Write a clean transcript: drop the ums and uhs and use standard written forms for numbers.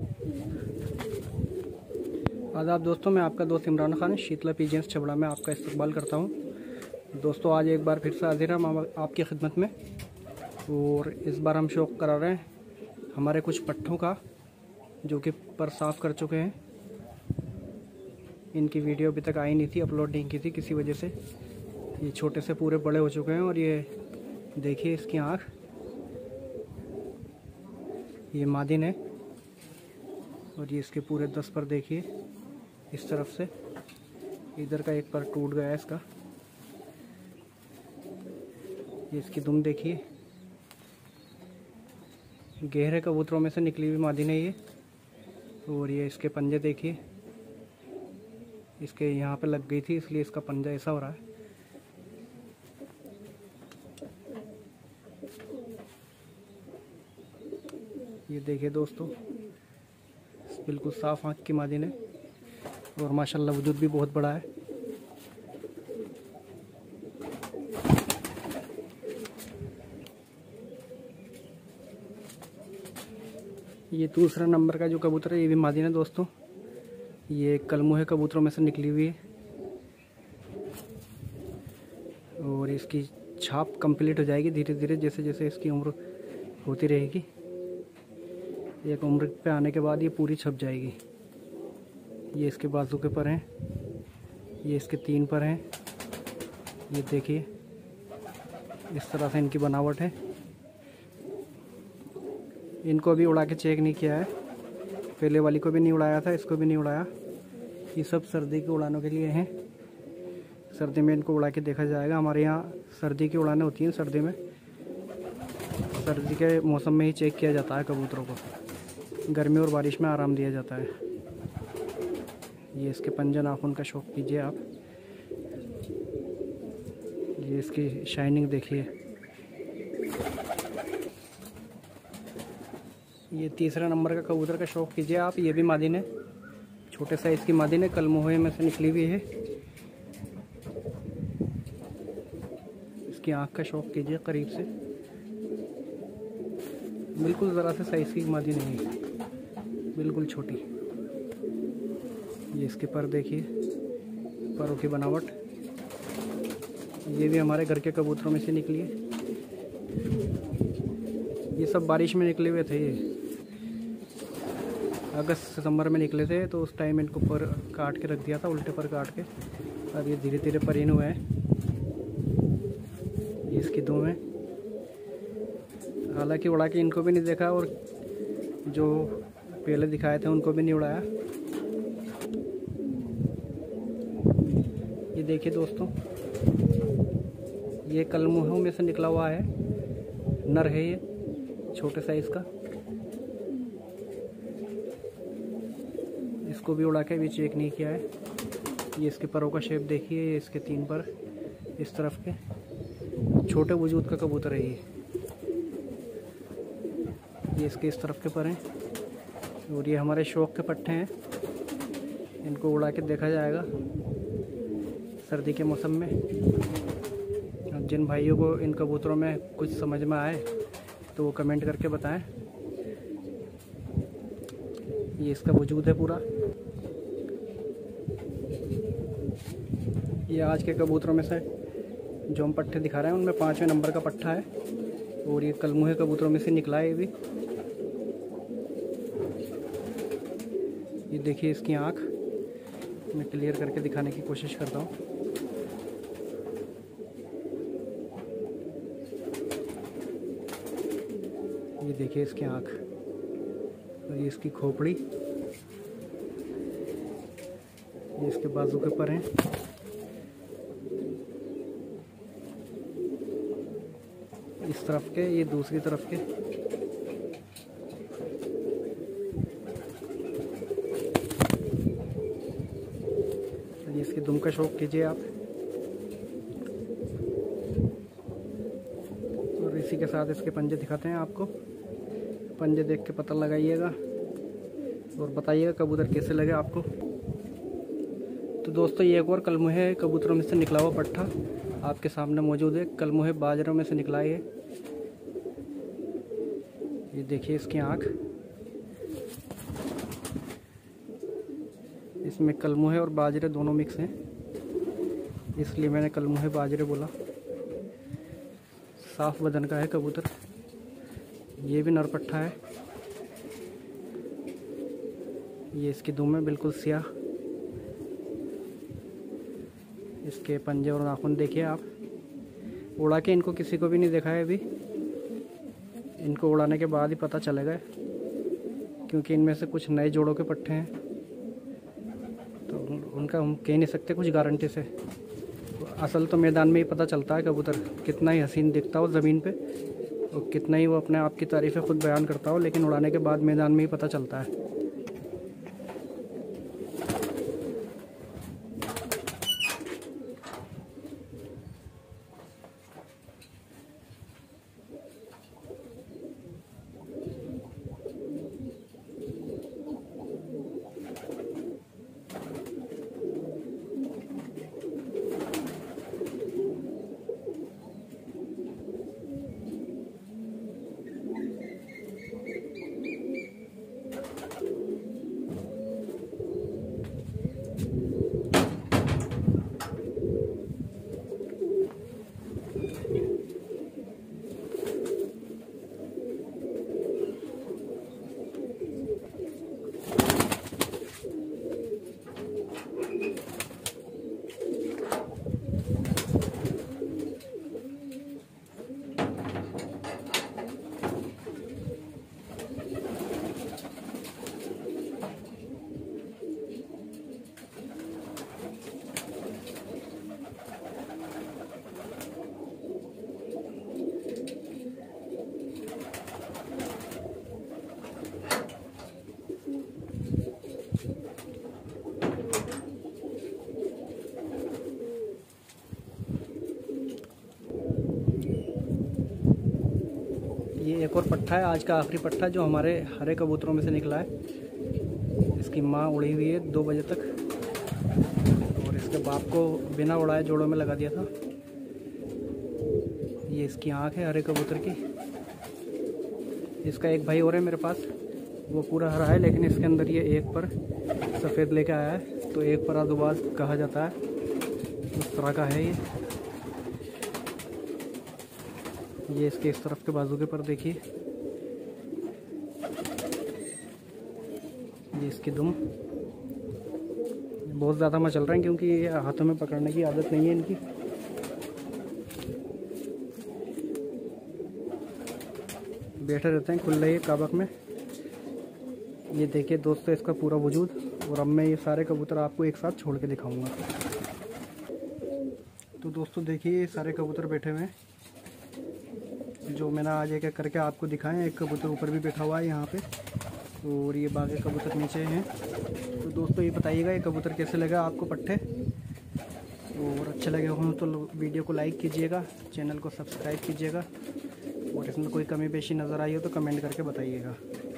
आदाब दोस्तों, मैं आपका दोस्त इमरान खान शीतला पीजेंस छबड़ा में आपका इस्तकबाल करता हूं। दोस्तों, आज एक बार फिर से हाजिर हम आपकी खिदमत में, और इस बार हम शौक़ करा रहे हैं हमारे कुछ पट्ठों का जो कि पर साफ़ कर चुके हैं। इनकी वीडियो अभी तक आई नहीं थी, अपलोड नहीं की थी किसी वजह से। ये छोटे से पूरे बड़े हो चुके हैं। और ये देखिए इसकी आँख, ये मादिन है। और ये इसके पूरे 10 पर देखिए, इस तरफ से इधर का एक पर टूट गया है इसका। ये इसकी दुम देखिए, गहरे कबूतरों में से निकली हुई मादिन है ये। और ये इसके पंजे देखिए, इसके यहाँ पे लग गई थी इसलिए इसका पंजा ऐसा हो रहा है। ये देखिए दोस्तों, बिल्कुल साफ आँख की मादिन है और माशाल्लाह वजूद भी बहुत बड़ा है। ये दूसरा नंबर का जो कबूतर है ये भी मादिन है दोस्तों। ये कलमुहे कबूतरों में से निकली हुई है और इसकी छाप कंप्लीट हो जाएगी धीरे धीरे, जैसे जैसे इसकी उम्र होती रहेगी। एक उम्र पे आने के बाद ये पूरी छप जाएगी। ये इसके बाजू के पर हैं, ये इसके 3 पर हैं। ये देखिए इस तरह से इनकी बनावट है। इनको भी उड़ा के चेक नहीं किया है, पहले वाली को भी नहीं उड़ाया था, इसको भी नहीं उड़ाया। ये सब सर्दी की उड़ानों के लिए हैं। सर्दी में इनको उड़ा के देखा जाएगा। हमारे यहाँ सर्दी की उड़ानें होती हैं। सर्दी में, सर्दी के मौसम में ही चेक किया जाता है कबूतरों को। गर्मी और बारिश में आराम दिया जाता है। ये इसके पंजे नाखून का शौक़ कीजिए आप। ये इसकी शाइनिंग देखिए। ये तीसरा नंबर का कबूतर का शौक़ कीजिए आप। ये भी मादिन है, छोटे साइज़ की मादिन है, कलमुहे में से निकली हुई है। इसकी आँख का शौक़ कीजिए करीब से। बिल्कुल ज़रा से साइज़ की मादिन है, बिल्कुल छोटी। ये इसके पर देखिए, परों की बनावट। ये भी हमारे घर के कबूतरों में से निकली है। ये सब बारिश में निकले हुए थे। ये अगस्त सितंबर में निकले थे, तो उस टाइम इनको पर काट के रख दिया था, उल्टे पर काट के। अब ये धीरे धीरे परिण हुए हैं। ये इसकी दुम है। हालांकि उड़ा के इनको भी नहीं देखा और जो पहले दिखाए थे उनको भी नहीं उड़ाया। ये देखिए दोस्तों, ये कलमुहों में से निकला हुआ है, नर है ये, छोटे साइज़ का। इसको भी उड़ा के भी चेक नहीं किया है। ये इसके परों का शेप देखिए, ये इसके 3 पर इस तरफ के, छोटे वजूद का कबूतर है ये। इसके इस तरफ के पर हैं। और ये हमारे शौक़ के पट्टे हैं, इनको उड़ा के देखा जाएगा सर्दी के मौसम में। जिन भाइयों को इन कबूतरों में कुछ समझ में आए तो वो कमेंट करके बताएं। ये इसका वजूद है पूरा। ये आज के कबूतरों में से जो हम पट्टे दिखा रहे हैं उनमें 5वें नंबर का पट्टा है। और ये कलमुहे कबूतरों में से निकला है ये भी। ये देखिए इसकी आँख, मैं क्लियर करके दिखाने की कोशिश करता हूँ। ये देखिए इसकी आँख, और ये इसकी खोपड़ी, ये इसके बाजू के पर हैं। इस तरफ के, ये दूसरी तरफ के। ये इसकी दुम का शौक़ कीजिए आप। और इसी के साथ इसके पंजे दिखाते हैं आपको। पंजे देख के पता लगाइएगा और बताइएगा कबूतर कैसे लगे आपको। तो दोस्तों, ये एक और कलमुहे कबूतरों में से निकला हुआ पट्ठा आपके सामने मौजूद है। कलमुहे बाजरों में से निकला है ये देखिए इसकी आँख। इसमें कलमुहे और बाजरे दोनों मिक्स हैं, इसलिए मैंने कलमुहे बाजरे बोला। साफ बदन का है कबूतर। ये भी नरपट्ठा है। ये इसकी दुम है बिल्कुल सियाह। इसके पंजे और नाखून देखिए आप। उड़ा के इनको किसी को भी नहीं देखा है अभी। इनको उड़ाने के बाद ही पता चलेगा, क्योंकि इनमें से कुछ नए जोड़ों के पट्टे हैं, तो उनका हम कह नहीं सकते कुछ गारंटी से। असल तो मैदान में ही पता चलता है कबूतर कितना ही हसीन दिखता हो ज़मीन पे, और कितना ही वो अपने आप की तारीफ़ें खुद बयान करता हो, लेकिन उड़ाने के बाद मैदान में ही पता चलता है। ये एक और पट्ठा है, आज का आखिरी पट्ठा जो हमारे हरे कबूतरों में से निकला है। इसकी माँ उड़ी हुई है 2 बजे तक, और इसके बाप को बिना उड़ाए जोड़ों में लगा दिया था। ये इसकी आँख है हरे कबूतर की। इसका एक भाई और है मेरे पास, वो पूरा हरा है, लेकिन इसके अंदर ये एक पर सफ़ेद लेके आया है, तो एक पर आदुबाज कहा जाता है, उस तरह का है ये इसके इस तरफ के बाजू के पर देखिए। ये इसकी दुम बहुत ज़्यादा मचल रहे हैं, क्योंकि ये हाथों में पकड़ने की आदत नहीं है इनकी। बैठे रहते हैं खुले काबक में। ये देखिए दोस्तों इसका पूरा वजूद, और अब मैं ये सारे कबूतर आपको एक साथ छोड़ के दिखाऊंगा। तो दोस्तों देखिए ये सारे कबूतर बैठे हुए हैं, जो मैंने आज एक एक करके आपको दिखाए। एक कबूतर ऊपर भी बैठा हुआ है यहाँ पे, और ये बाकी कबूतर नीचे हैं। तो दोस्तों ये बताइएगा ये कबूतर कैसे लगा आपको पट्टे, और अच्छे लगे हों तो वीडियो को लाइक कीजिएगा, चैनल को सब्सक्राइब कीजिएगा, और इसमें कोई कमी पेशी नज़र आई हो तो कमेंट करके बताइएगा।